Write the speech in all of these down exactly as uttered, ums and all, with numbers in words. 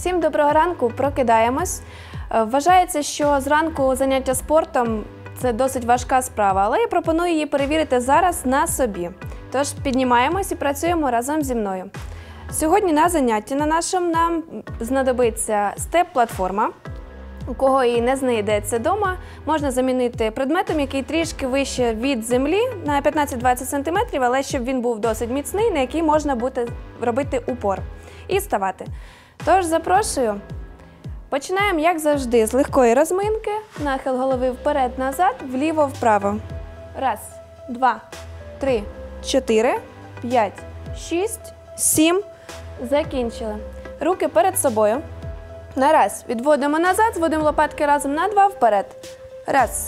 Всім доброго ранку, прокидаємось. Вважається, що зранку заняття спортом – це досить важка справа, але я пропоную її перевірити зараз на собі. Тож піднімаємось і працюємо разом зі мною. Сьогодні на занятті на нашому нам знадобиться степ-платформа. У кого її не знайдеться вдома, можна замінити предметом, який трішки вище від землі на п'ятнадцять-двадцять сантиметрів, але щоб він був досить міцний, на який можна буде робити упор і ставати. Тож запрошую. Починаємо, як завжди, з легкої розминки. Нахил голови вперед-назад, вліво-вправо. Раз, два, три, чотири, п'ять, шість, сім. Закінчили. Руки перед собою. На раз. Відводимо назад, зводимо лопатки разом на два, вперед. Раз,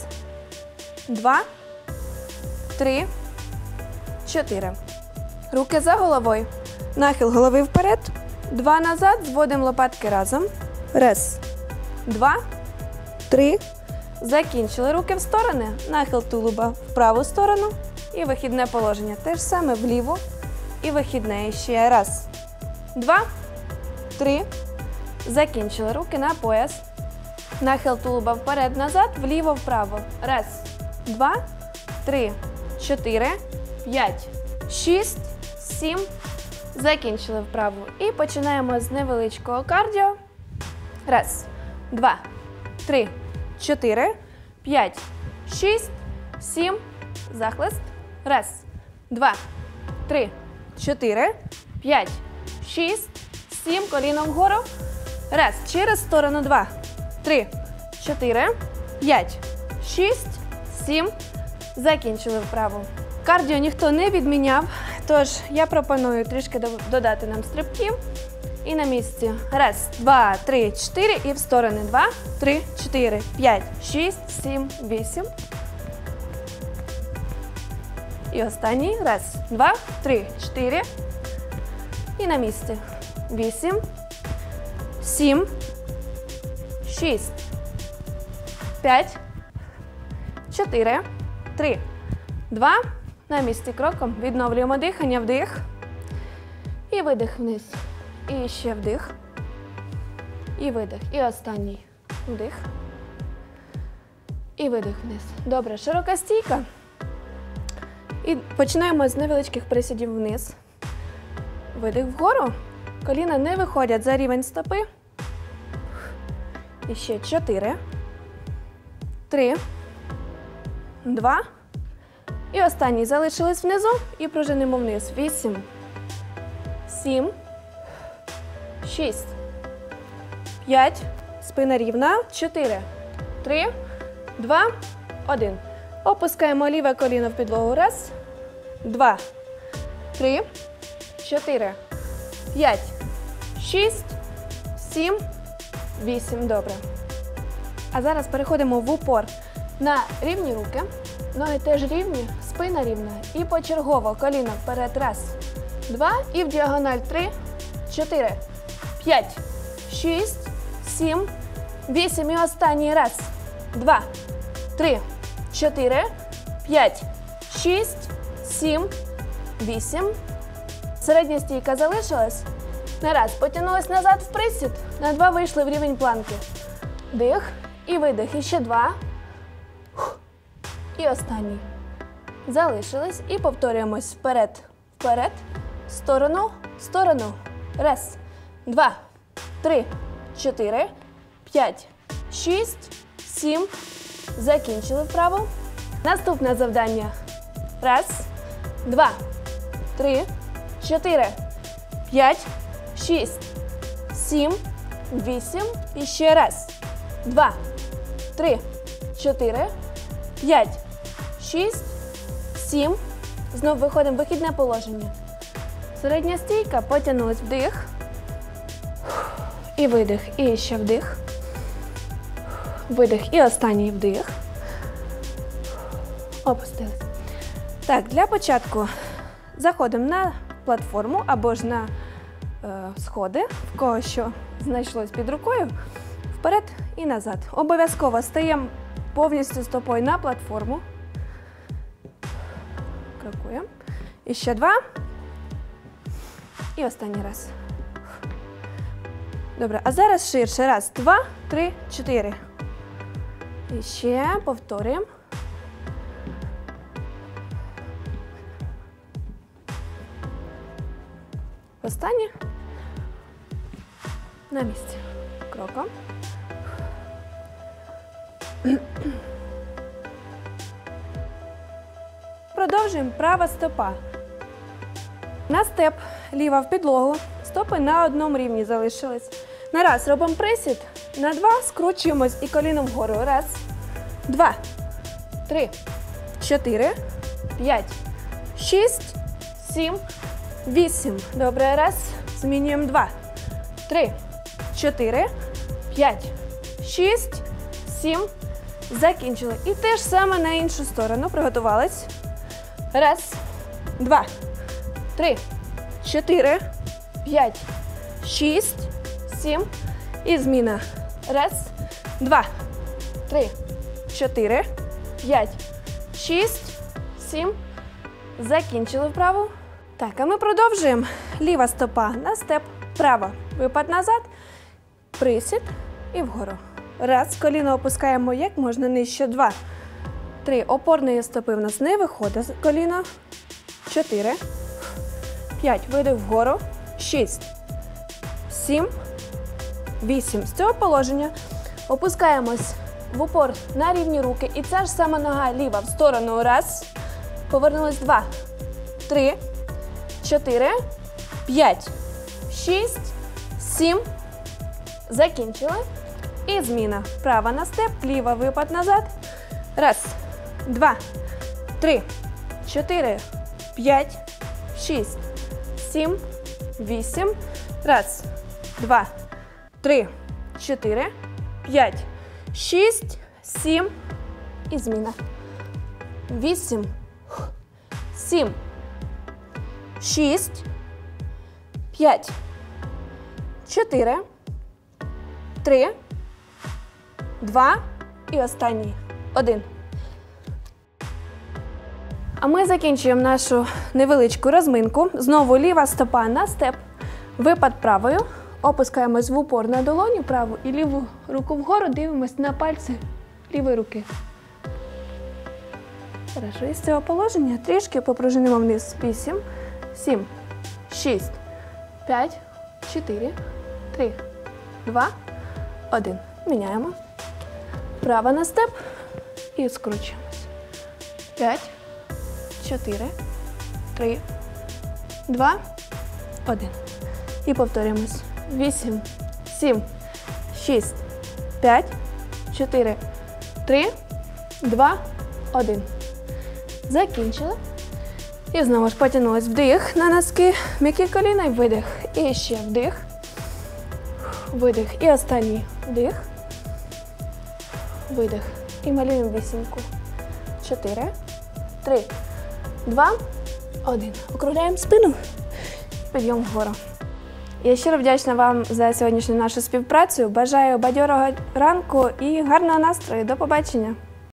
два, три, чотири. Руки за головою. Нахил голови вперед. Два назад, зводимо лопатки разом. Раз, два, три. Закінчили. Руки в сторони. Нахил тулуба в праву сторону. І вихідне положення. Те ж саме вліво і вихідне. І ще раз. Два, три. Закінчили. Руки на пояс. Нахил тулуба вперед-назад, вліво-вправо. Раз, два, три, чотири, п'ять, шість, сім. Закінчили вправу. І починаємо з невеличкого кардіо. Раз, два, три, чотири, п'ять, шість, сім. Захлист. Раз, два, три, чотири, п'ять, шість, сім. Коліно вгору. Раз. Через сторону. Два, три, чотири, п'ять, шість, сім. Закінчили вправу. Кардіо ніхто не відміняв, тож я пропоную трішки додати нам стрибків. І на місці. Раз, два, три, чотири. І в сторони. Два, три, чотири, п'ять, шість, сім, вісім. І останній. Раз, два, три, чотири. І на місці. Вісім. Сім, шість, п'ять, чотири, три, два. На місці кроком відновлюємо дихання, вдих і видих вниз. І ще вдих, і видих. І останній вдих, і видих вниз. Добре, широка стійка. І починаємо з невеличких присідів вниз. Видих вгору. Коліна не виходять за рівень стопи. І ще чотири, три, два. І останній. Залишились внизу і пружинимо вниз. Вісім, сім, шість, п'ять. Спина рівна. Чотири, три, два, один. Опускаємо ліве коліно в підлогу. Раз, два, три, чотири, п'ять, шість, сім, вісім. Добре. А зараз переходимо в упор на рівні руки. Ноги теж рівні, спина рівна. І почергово коліна вперед. Раз, два. І в діагональ. Три, чотири, п'ять, шість, сім, вісім. І останній. Раз, два, три, чотири, п'ять, шість, сім, вісім. Середня стійка залишилась. На раз. Потягнулись назад в присід. На два вийшли в рівень планки. Дих і видих. І ще два. І останній. Залишились. І повторюємось вперед, вперед, сторону, сторону. Раз, два, три, чотири, п'ять, шість, сім. Закінчили вправу. Наступне завдання. Раз, два, три, чотири, п'ять, шість, сім, вісім. І ще раз. Два, три, чотири, п'ять, шість, сім. Знову виходимо в вихідне положення. Середня стійка. Потягнулись. Вдих. І видих. І ще вдих. Видих. І останній вдих. Опустились. Так, для початку заходимо на платформу або ж на е, сходи, в кого що знайшлось під рукою, вперед і назад. Обов'язково стаємо повністю стопою на платформу. Крокуємо. І ще два. І останній раз. Добре, а зараз ширше. Раз, два, три, чотири. І ще повторюємо. Останнє. На місці. Кроком. Продовжуємо. Права стопа. На степ. Ліва в підлогу. Стопи на одному рівні залишились. На раз робимо присід. На два скручуємось і коліном вгору. Раз, два, три, чотири, п'ять, шість, сім, вісім. Добре. Раз. Змінюємо. Два, три, чотири, п'ять, шість, сім. Закінчили. І те ж саме на іншу сторону. Приготувались. Раз, два, три, чотири, п'ять, шість, сім. І зміна. Раз, два, три, чотири, п'ять, шість, сім. Закінчили вправу. Так, а ми продовжуємо. Ліва стопа на степ. Права. Випад назад. Присід і вгору. Раз. Коліно опускаємо як можна нижче. Два. Три. Опорної стопи в нас не виходить з коліна. Чотири. П'ять. Видих вгору. Шість. Сім. Вісім. З цього положення опускаємось в упор на рівні руки. І ця ж сама нога ліва в сторону. Раз. Повернулись. Два. Три. Чотири. П'ять. Шість. Сім. Закінчили. І зміна. Права на степ, ліва випад назад. Раз, два, три, чотири, п'ять, шість, сім, вісім. Раз, два, три, чотири, п'ять, шість, сім. І зміна. Вісім, сім, шість, п'ять, чотири, три, два і останній. Один. А ми закінчуємо нашу невеличку розминку. Знову ліва стопа на степ. Випад правою. Опускаємось в упор на долоні праву і ліву руку вгору. Дивимось на пальці лівої руки. Хорошо. Із цього положення трішки попружинимо вниз. Вісім, сім, шість, п'ять, чотири, три, два, один. Міняємо. Права на степ і скручуємось. П'ять, чотири, три, два, один. І повторюємось. Вісім, сім, шість, п'ять, чотири, три, два, один. Закінчили. І знову ж потягнулись. Вдих на носки, м'які коліна і видих. І ще вдих. Видих. І останній вдих. Видих. І малюємо вісімку. Чотири, три, два, один. Округляємо спину. Підйом вгору. Я щиро вдячна вам за сьогоднішню нашу співпрацю. Бажаю бадьорого ранку і гарного настрою. До побачення!